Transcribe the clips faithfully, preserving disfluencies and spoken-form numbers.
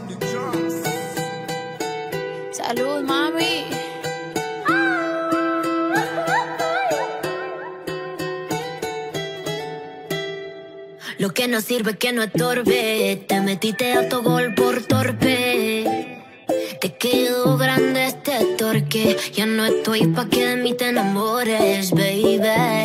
Salud, mami. Lo que no sirve que no estorbe. Te metiste autogol por torpe. Te quedó grande este torque. Ya no estoy pa' que de mí te enamores, baby.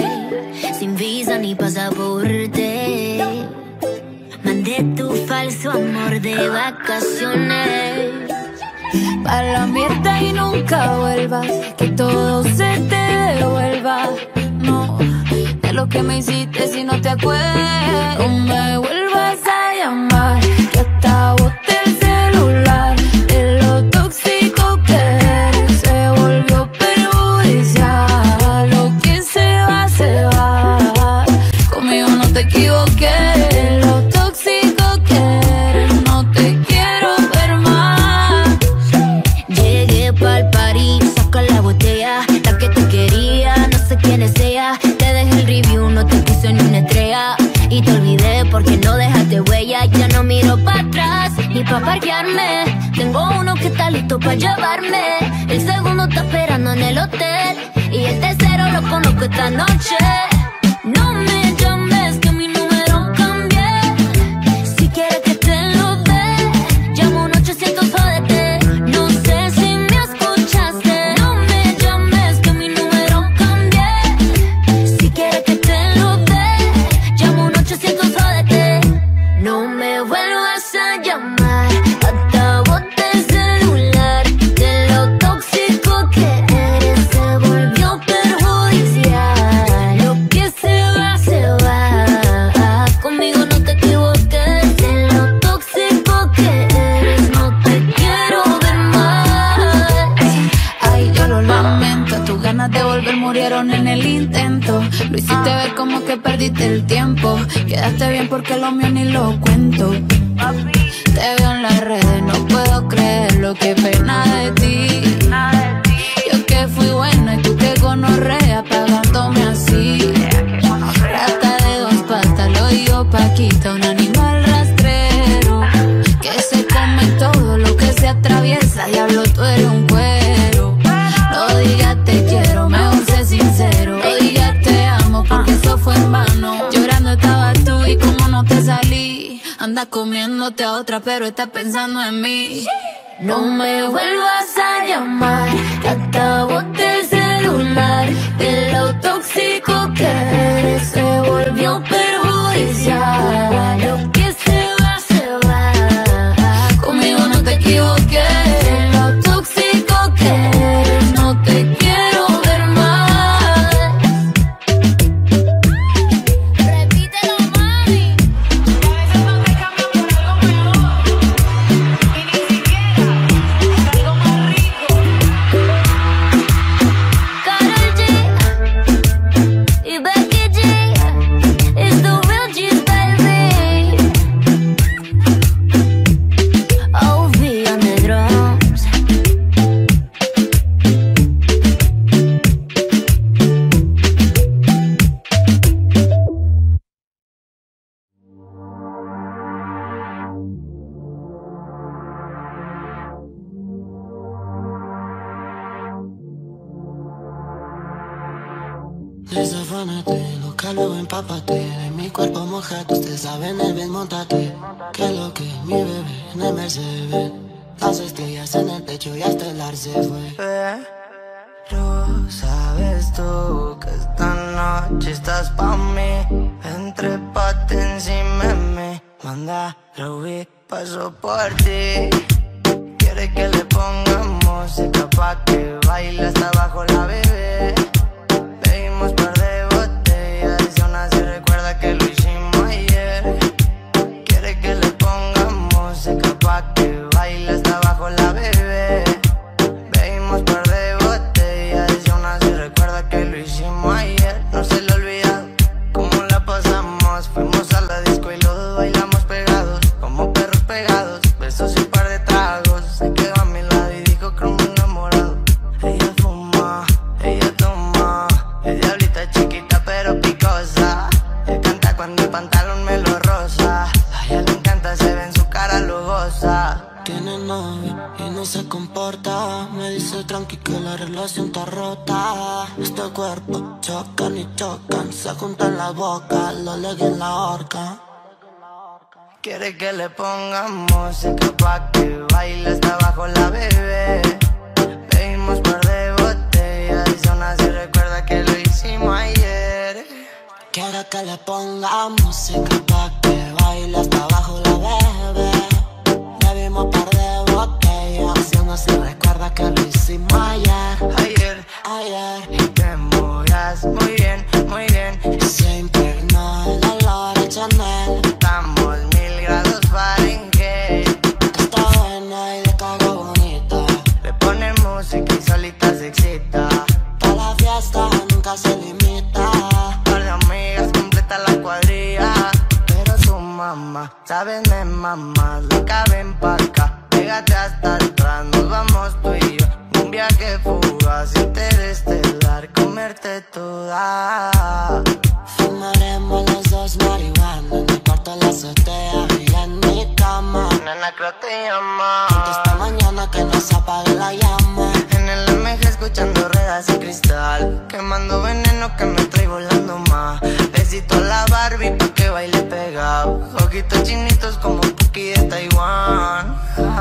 Sin visa ni pasaporte. Mandé tu falso amor de vacaciones. Pa' la mierda y nunca vuelvas. Que todo se te devuelva. No, de lo que me hiciste si no te acuerdas. No me vuelvas a llamar, que hasta boté el celular. De lo tóxico que eres, se volvió perjudicial. Lo que se va, se va. Conmigo no te equivoqué. De lo tóxico que eres, no te quiero ver más. Llegué pa'l party, saca la botella. La que te quería, no sé quién es ella. Te dejé el review, no te puse ni una estrella. Y te olvidé porque no dejaste huella. Ya no miro para atrás, ni pa' parquearme. Tengo uno que está listo pa' llevarme. El segundo está esperando en el hotel. Y el tercero lo conozco esta noche. No me llames que mi número cambié. Si quieres que te lo dé, llamo un ochocientos jódete. No sé si me escuchaste. No me llames que mi número cambié. Si quieres que te lo dé, llamo un ochocientos jódete. No me vuelvas a llamar, hasta boté el celular. De lo tóxico que eres, se volvió perjudicial. Lo que se va, se va. Conmigo no te equivoques. De lo tóxico que eres, no te quiero ver más. Ay, yo lo lamento. Tus ganas de volver murieron en el intento. Lo hiciste ver como que perdiste el tiempo. Quedaste bien porque lo mío ni lo cuento. Te veo en las redes, no puedo creerlo. Qué pena de ti. Yo que fui buena y tú que gonorrea, pagándome así. Rata de dos patas, lo digo Paquita, un animal rastrero que se come todo lo que se atraviesa. Diablo, tú eres un cuero. No digas te quiero, mejor sé sincero. No digas te amo porque eso fue en vano. Llorando estabas tú y como no te salí. Andas comiéndote a otra pero estás pensando en mí. No me vuelvas a llamar, que hasta boté el celular. De lo tóxico que eres, se volvió perjudicial. Lo que se va, se va. Conmigo no te equivoqué. De lo tóxico que eres, no te quiero ver más. Repítelo, mami. Karol G y Becky G, it's the real G's, baby. O V on the drums. Desafánate, loca, luego empápate. De mi cuerpo mojate, usted sabe en el bien, montate. Que lo que mi bebé en el Mercedes. Las estrellas en el techo y hasta el ar se fue. Pero sabes tú que esta noche estás pa' mí. Entrépate encima de mí. Manda, Ruby, paso por ti. Quiere que le pongamos música pa' que baile hasta abajo la bebé. Bebimos par de botellas y aún así recuerda que lo hicimos ayer. Quiere que le pongamos música pa' que baile hasta abajo la bebé. Bebimos par de botellas y aún así recuerda que lo hicimos ayer. No se le olvida cómo la pasamos. Fuimos a la disco y los dos bailamos pegados, como perros pegados. Besos y un par de tragos. Se quedó a mi lado y dijo que me enamorado. Ella fuma, ella toma. Es diablita chiquita pero picosa. Él canta cuando el pantalón me lo rosa. A ella le encanta, se ve en su cara lujosa. Que tiene novio y no se comporta. Me dice tranqui que la relación está rota. Este cuerpo chocan y chocan, se juntan las bocas, lo leguen en la horca. Quiere que le pongamos música pa' que baile hasta abajo la bebé. Bebimos par de botellas y aún así recuerda que lo hicimos ayer. Quiere que le ponga música pa' que baile hasta abajo la bebé. Bebimos par de botellas y aún así recuerda que lo hicimos ayer. Ayer, Ayer. y te movías muy bien, muy bien. Y se impregnó el olor de Chanel. Estamos mil grados Fahrenheit. Está buena y de caga bonita. Le pone música y solita se excita. Pa' la fiesta nunca se limita. Par de amigas completa la cuadrilla. Pero su mamá, sabes de mamá, loca ven pa' acá. Pégate hasta atrás, nos vamos tú y yo. Un viaje fugaz, interestelar, comerte toda. Fumaremos los dos marihuana en mi cuarto, en la azotea y en mi cama. Nena, creo te llama. Esta mañana que no se apague la llama. En el M G escuchando ruedas y cristal, quemando veneno que me trae volando más. Besito a la Barbie pa' que baile pegado. Ojitos chinitos como Puki de Taiwán.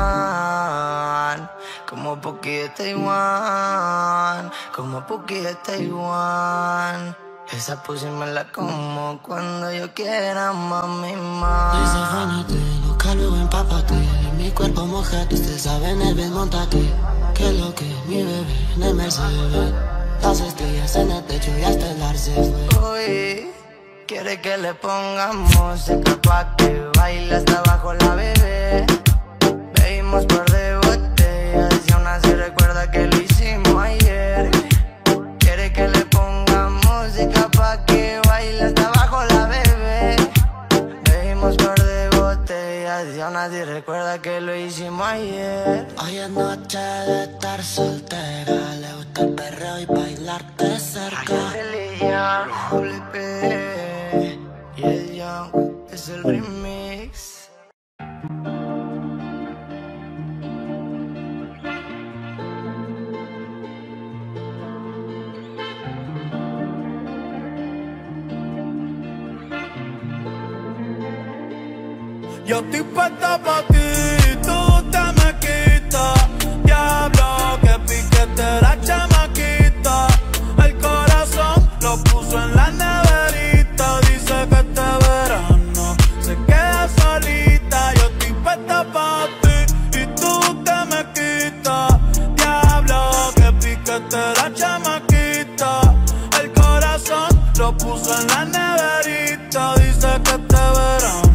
Como Puki de Taiwán. Como Puki de Taiwán. Esa pussy me la como cuando yo quiera, mami, mami. Desafánate, loca, luego empápate. Mi cuerpo mojate, ustedes saben el bien, montate. Que lo que mi bebé en el Mercedes. Las estrellas en el techo y hasta el arce fue. Uy, quiere que le pongamos música pa' que baile hasta abajo la bebé. Bebimos par de botellas y aún así recuerda que lo hicimos ayer. Quiere que le pongamos música pa' que baile hasta abajo la bebé. Bebimos par de botellas y aún así recuerda que lo hicimos ayer. Hoy es noche de estar soltera. Le gusta el perreo y bailarte cerca. Doble P y el Young es el remix. Yo estoy puesta pa' ti, tú te me quitas. Diablo, que piquete la chamaquita. El corazón lo puso en la neverita. Dice que este verano se queda solita. Yo estoy puesta pa' ti y tú te me quitas. Diablo, que piquete la chamaquita. El corazón lo puso en la neverita. Dice que este verano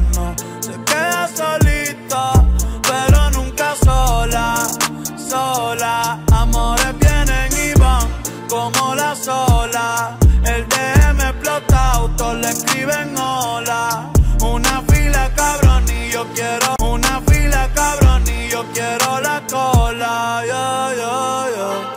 solita, pero nunca sola, sola. Amores vienen y van como la sola. El D M explota, autos le escriben hola. Una fila cabrón y yo quiero, una fila cabrón y yo quiero la cola. Yeah, yeah, yeah.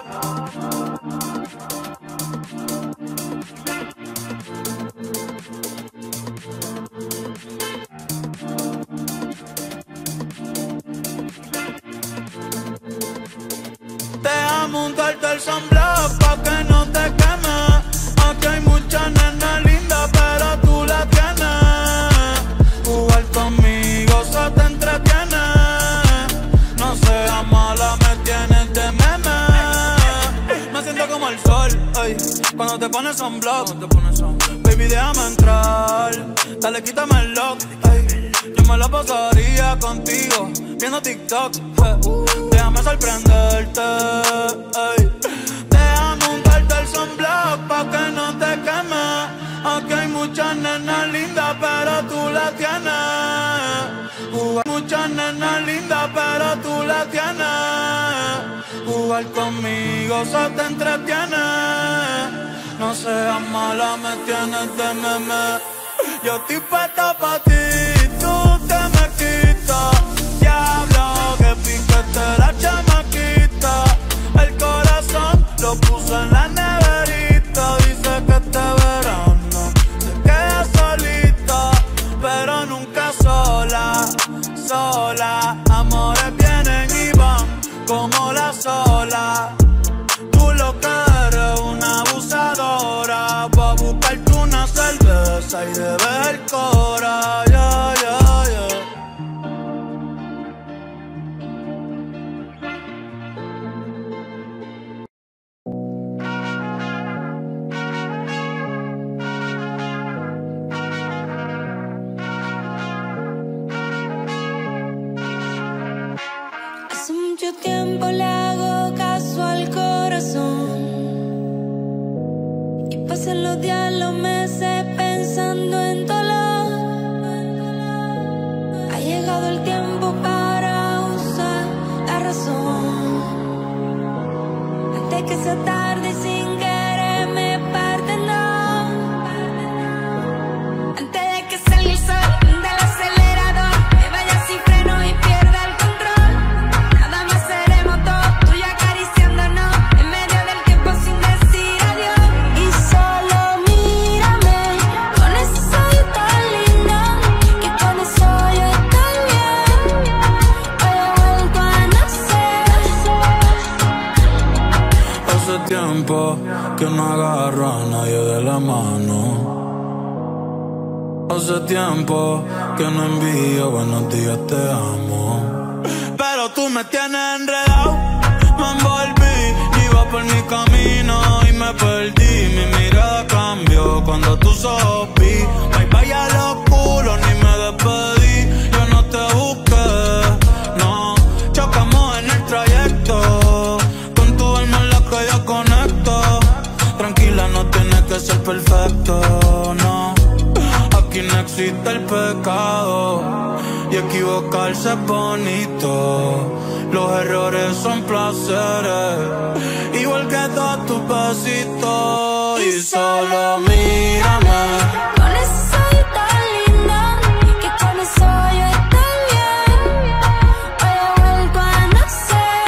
Deja montarte el sunblock pa' que no te queme. Aquí hay muchas nenas lindas, pero tú la tienes. Jugar conmigo se te entretiene. No seas mala, me tienes de meme. Me siento como el sol, ey, cuando te pones sunblock. Baby, déjame entrar, dale, quítame el lock, ey. Yo me la pasaría contigo, viendo TikTok, eh. Déjame sorprenderte, ey. Déjame untarte el sunblock pa' que no te queme. Aquí hay muchas nenas lindas, pero tú la tienes. Jugar muchas nenas lindas, pero tú la tienes. Jugar conmigo se te entretiene. No seas mala, me tienes de meme. Yo estoy puesta pa' ti, tú te me quitas. Diablo, que piquete la chamaquita. El corazón lo puso en la neverita. Dice que este verano se queda solita, pero nunca sola, sola. Amores vienen como las olas. Tú lo que eres una abusadora. Va a buscarte una cerveza y beber el cora. Yeah, yeah, yeah. Hace mucho tiempo le hago caso al corazón y pasan los días, los meses pensando en dolor. Ha llegado el tiempo para usar la razón antes que sea tarde y sin querer me parten, no. Antes de que salga el sol del acelerador, me vaya sin freno y pierda el control. Nada más seremos dos, tú y yo acariciándonos en medio del tiempo sin decir adiós. Y solo mírame con ese ojito tan lindo, que con eso yo estoy bien. Hoy he vuelto a nacer. Hace tiempo que no agarro a nadie de la mano. Hace tiempo que no envío buenos días, te amo. Pero tú me tienes enredado, me envolví, iba por mi camino y me perdí. Mi mirada cambió cuando tú sopí. Bye bye a los culos, ni me despedí. Yo no te busqué, no. Chocamos en el trayecto, con tu alma en la que yo conecto. Tranquila, no tienes que ser perfecto, no. Aquí no existe el pecado y equivocarse es bonito. Los errores son placeres, igual que todos tus besitos. Y solo mírame Con ese ojito tan lindo, que con eso yo estoy bien. Hoy he vuelto a nacer.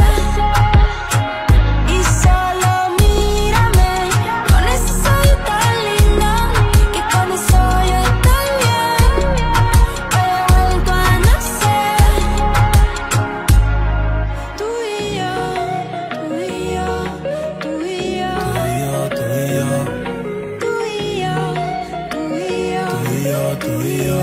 Y solo mírame con ese ojito tan lindo, que con eso yo estoy bien. Hoy he vuelto a nacer. Tú y yo, tú y yo, tú y yo, tú y yo, tú y yo, tú y yo, tú y yo. tú y yo, tú y yo.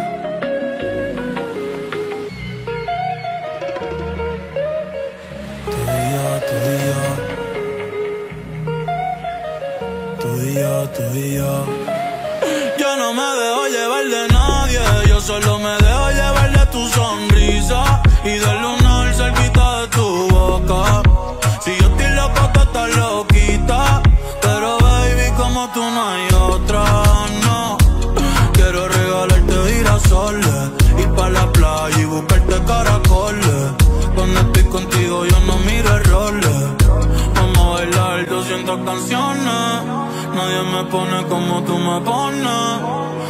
Tú y yo, tú y yo. Tú y yo, tú y yo. Yo no me dejo llevar de nadie, yo solo me dejo llevar de tu sonrisa y del lunar cerquita de tu boca. Si yo estoy loco, tú estás loquita, pero baby, como tú no hay otra, no. Quiero regalarte girasoles, ir pa' la playa y buscarte caracoles. Cuando estoy contigo yo no miro errores. Vamos a bailar doscientas canciones, nadie me pone como tú me pones.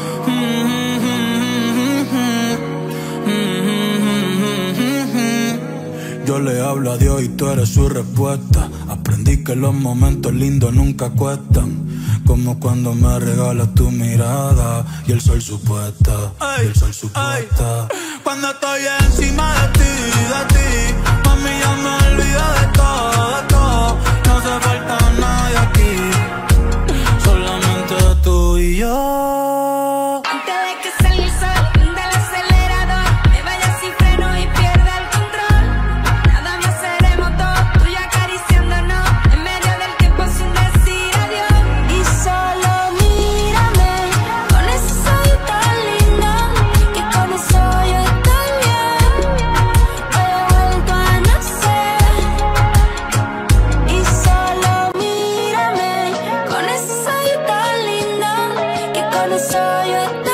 Yo le hablo a Dios y tú eres su respuesta. Aprendí que los momentos lindos nunca cuestan, como cuando me regalas tu mirada y el sol supuesta, y el sol supuesta. Cuando estoy encima de ti, de ti, mami, ya me olvido de todo, de todo. No hace falta nadie aquí, solamente tú y yo. Antes de que salga el sol del acelerador, me vaya sin freno y pierda el control. Nada más seremos dos, tú y yo acariciándonos en medio del tiempo sin decir adiós. Y solo mírame con ese ojito tan lindo, que con eso yo estoy bien. Hoy he vuelto a nacer. Y solo mírame con ese ojito tan lindo, que con eso yo estoy bien.